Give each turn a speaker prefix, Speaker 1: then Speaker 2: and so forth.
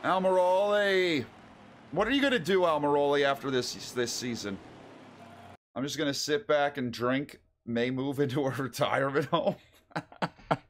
Speaker 1: Almiroli! What are you gonna do, Almiroli, after this season? I'm just gonna sit back and drink, may move into a retirement home.